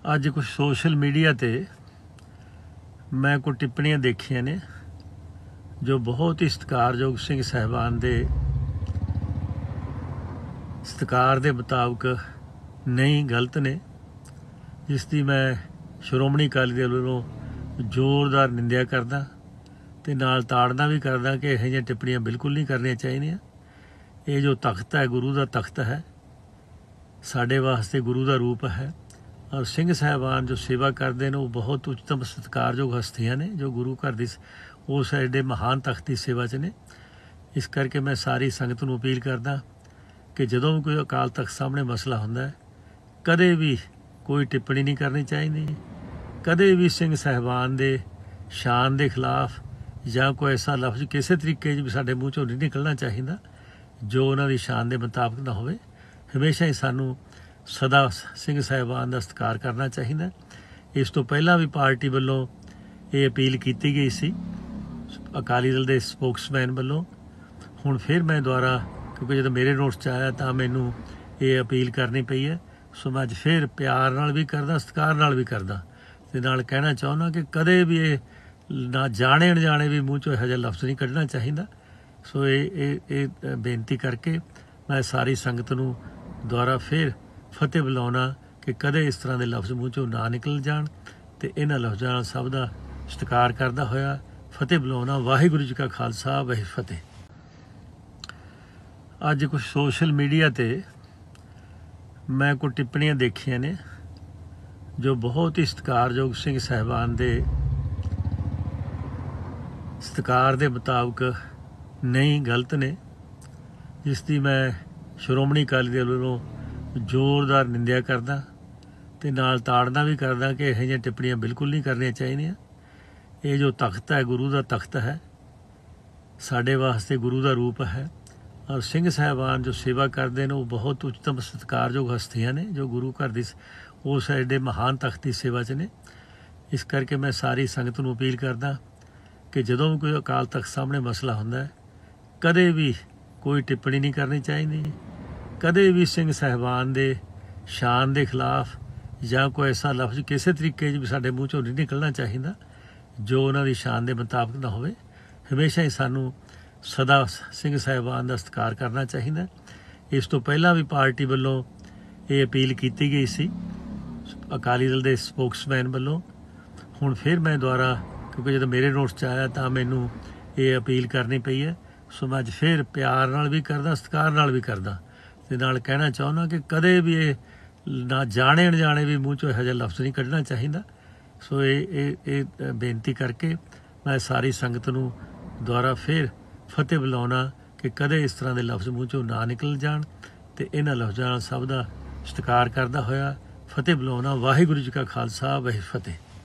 ਅੱਜ कुछ social media ते मैं कुछ टिप्पणियां देखियां ने जो बहुत ही सत्कारयोग सिंह साहिबान दे सत्कार दे मुताबिक नहीं गलत ने, जिसकी मैं श्रोमणी अकाली दल वालों जोरदार निंदा करदा ते नाल ताड़ना भी करदा कि इहो जिहियां टिप्पणियां बिल्कुल नहीं करनियां चाहीदियां। ये जो तख्त है गुरु का तख्त है, साडे वास्ते गुरु का रूप है और सिंह साहिबान जो सेवा करते हैं वो बहुत उच्चतम सत्कारयोग हस्तियां ने जो गुरु घर की उस एडे महान तख्त की सेवा च ने। इस करके मैं सारी संगत नूं अपील करदा कि जदों भी कोई अकाल तख्त सामने मसला हुंदा है, कदे भी कोई टिप्पणी नहीं करनी चाहिए, कदे भी सिंह साहिबान दे शान के खिलाफ या कोई ऐसा लफ्ज़ किसी तरीके भी साडे मूँह चों नहीं निकलना चाहिए जो उन्हां दी शान के मुताबिक ना होवे। हमेशा ही सानू सदा सिंह साहिबान का सत्कार करना चाहिए। इस तो पहला भी पार्टी वालों ये अपील की गई सी अकाली दल के स्पोक्समैन वालों। हुण फिर मैं दुबारा क्योंकि जो मेरे नोट्स आया तो मैनू ये अपील करनी पई है, सो मैं अज फिर प्यार नाल भी करदा सत्कार नाल भी करदा ते नाल कहना चाहुंदा कि कदे भी ये ना जाने अणजाने भी मूँह चों इहो जिहा लफ्ज़ नहीं कढ़ना चाहिए। सो ये बेनती करके मैं सारी संगत नूं दुबारा फिर फतेह बुलाउणा कि कदे इस तरह के लफ्ज़ मूँह चों ना निकल जाण ते इन्हां लफ्ज़ां नाल सब दा सत्कार करदा होया फतेह बुलाउणा। वाहिगुरू जी का खालसा वाहिगुरू फतेह। अज कुछ सोशल मीडिया ते मैं कुछ टिप्पणियां देखियां ने जो बहुत ही सत्कारयोग सिंह साहिबान दे सत्कार दे मुताबिक नहीं गलत ने, जिसकी मैं श्रोमणी अकाली दल वालों जोरदार निंदा करदा ते नाल ताड़ना भी करदा कि इहो जिहियां टिप्पणियां बिल्कुल नहीं करनियां चाहीदियां। ये जो तख्त है गुरु का तख्त है, साडे वास्ते गुरु का रूप है और सिंह साहिबान जो सेवा करते हैं वो बहुत उच्चतम सत्कारयोग हस्तियां ने जो गुरु घर की उस एडे महान तख्त की सेवा च ने। इस करके मैं सारी संगत नूं अपील करदा कि जदों भी कोई अकाल तख्त सामने मसला हुंदा है, कदे भी कोई टिप्पणी नहीं करनी चाहिए, कदे भी सिंह साहिबान दे शान के खिलाफ या कोई ऐसा लफ्ज़ किसी तरीके भी साडे मूँह चों नहीं निकलना चाहिए जो उन्हां दी शान के मुताबिक ना होवे। हमेशा ही सानू सदा सिंह साहिबान का सत्कार करना चाहिए। इस तो पहला भी पार्टी वालों ये अपील की गई सी अकाली दल के स्पोक्समैन वालों। हुण फिर मैं दुबारा क्योंकि जो मेरे नोट्स आया तो मैनू ये अपील करनी पई है, सो मैं अज फिर प्यार नाल भी करदा सत्कार नाल भी करदा ते नाल कहना चाहुंदा कि कदे भी ये ना जाने अणजाने भी मूँह चों इहो जिहा लफ्ज़ नहीं कढ़ना चाहिए। सो ये बेनती करके मैं सारी संगत नूं दुबारा फिर फतेह बुलाउणा कि कदे इस तरह के लफ्ज़ मूँह चों ना निकल जाण ते इन्हां लफ्ज़ां नाल सब दा सत्कार करदा होया फतेह बुलाउणा। वाहिगुरू जी का खालसा वाहिगुरू फतेह।